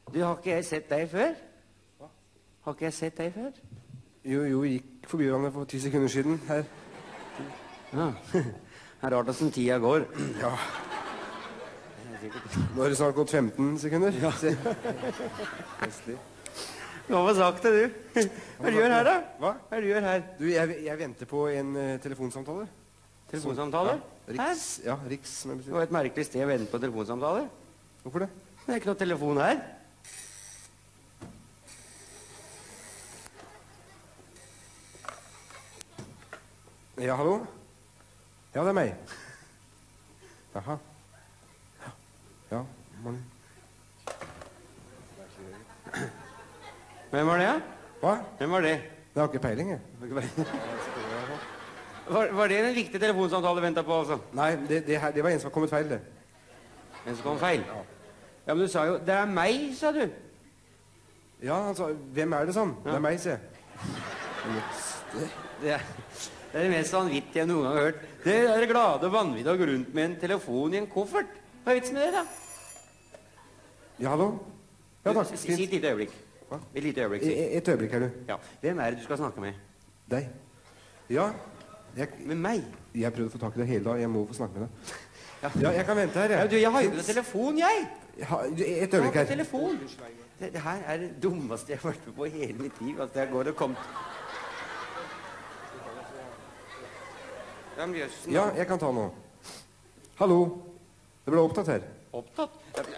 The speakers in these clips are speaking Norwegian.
Du, har ikke jeg sett deg før? Hva? Har ikke jeg sett deg før? Jo, gikk forbi hverandre for 10 sekunder siden her. Ja, det er rart hvordan tida går. Ja. Nå har det snart gått 15 sekunder. Ja. Nestlig. Nå har sagt det, du. Hva gjør her, da? Hva? Hva gjør her? Du, jeg venter på en telefonsamtale. Telefonsamtale? Ja, Riks, som jeg Det betyr. var et merkelig sted å vente på telefonsamtale. Hvorfor det? Det er ikke noe telefon her. Ja, hallo? Ja, det er meg. Jaha. Ja, morgen. Hvem var det? Hva? Hvem var det? Jeg har ikke peiling, jeg. Var det en viktig telefonsamtale ventet på, altså? Nei, det var en som har kommet feil, det. En som kom feil? Ja, men du sa jo, det er meg, sa du. Ja, han sa, hvem er det sånn? Det er meg, sier jeg. Det er det mest vanvittige jeg noen gang har hørt. Det er det glade vanvittige å gå rundt med en telefon i en koffert. Hva er vitsen med det, da? Ja, hallo? Ja, takk. Si et lite øyeblikk. Hva? Et lite øyeblikk, si. Et øyeblikk her, du. Ja. Hvem er det du skal snakke med? Deg. Ja, Med meg? jeg prøvde å få tak i deg hele dag. Jeg må få snakke med deg. Ja, jeg kan vente her, Ja, jeg. du, jeg har jo ikke noe telefon, jeg. Et øyeblikk Jeg har her. ikke telefon. Det her er det dummeste jeg har vært med på i hele mitt liv. At jeg går og kom... Ja, men jøssen. Ja, jeg kan ta nå. Hallo? Det ble opptatt her. Opptatt?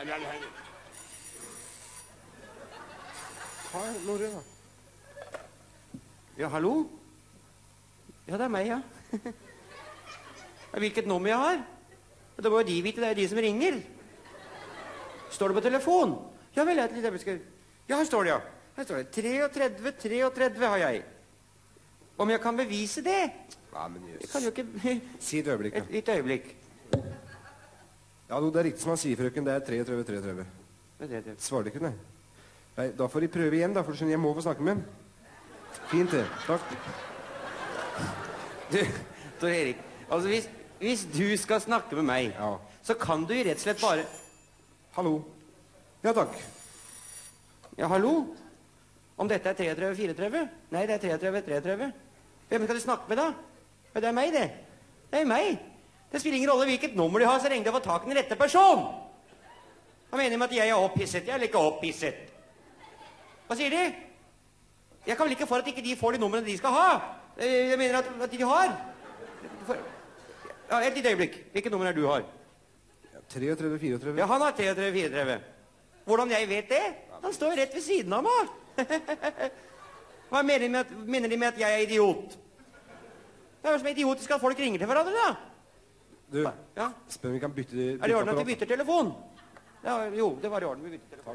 Ta Norge, da. Ja, hallo? Ja, det er meg, ja. Hvilket nummer jeg har? Det må jo de vite, det er de som ringer. Står det på telefon? Ja vel, et lite øyeblikk. Ja, her står det, ja. Her står det 33, 33 har jeg. Om jeg kan bevise det? Ja, men Jeg kan jo ikke... Si et øyeblikk, da. Et lite øyeblikk. Ja, det er riktig som han sier, frøken. Det er 33, 33. Det. Svarer ikke, nei. Nei, da får de prøve igjen, da, for du skjønner, jeg må få snakke med dem. Fint det. Takk. Du, Tor Erik, altså hvis du skal snakke med meg, Ja. så kan du jo rett og slett bare... Hallo? Ja, takk. Ja, hallo? Om dette er 33, 34? Nei, det er 33, 33. Hvem skal du snakke med da? Ja, det er meg, det. Det er meg. Det spiller ingen rolle hvilket nummer de har, så lenge de får tak i den rette person. Hva mener de med at jeg er opphisset? Jeg er ikke opphisset. Hva sier de? Jeg kan vel ikke for at ikke de får de numrene de skal ha. Jeg mener at de har. Ja, et lite øyeblikk. Hvilket nummer er du har? 33, 34. Ja, han har 33, 34. Hvordan jeg vet det? Han står rett ved siden av meg. Hva mener de med at jeg er idiot? Det er jo som idiotisk at folk ringer til hverandre, da. Du, Ja. spør om vi kan bytte... Er det i orden at vi bytter telefon? Ja, jo, det var i orden vi bytter telefon.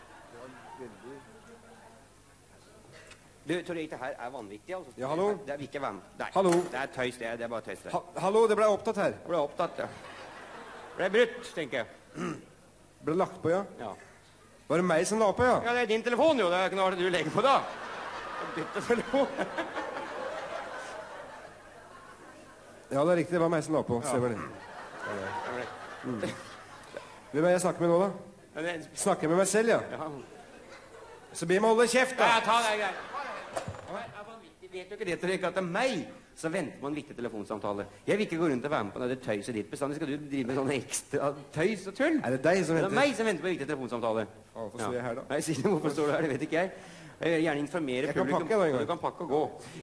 Du, Tor Erik, det her er vanvittig, altså. Ja, hallo? Det er ikke vann. Nei. Hallo? Det er tøys, det er bare tøys. Det Hallo, det ble opptatt her. ble opptatt, ja. Det ble brutt, tenker jeg. Ble lagt på, ja. Ja. Var det meg som la på, ja? Ja, det er din telefon, jo. Det er ikke noe du legger på, da. Bytte telefon. Ja, det er riktig. Det var meg som la på. Se hva det. Hvem er jeg snakker med nå, da? Ja, det- Snakker jeg med meg selv, ja? Ja. Så be meg holde kjeft, Ja, da. ta det, greit. Det er vanvittig. Vet du ikke det, Tor Erik, at det er meg som venter på en viktig telefonsamtale? Jeg vil ikke gå rundt og være med på det tøyset ditt bestandig. Skal du drive med sånne ekstra tøys og tull? Er det deg som Det er venter? meg som venter på en viktig telefonsamtale. Hvorfor står jeg her, da? Nei, si det, hvorfor står du her? Det vet ikke jeg. Jeg vil gjerne informere Jeg kan publikum. pakke da en gang. Du kan pakke og gå.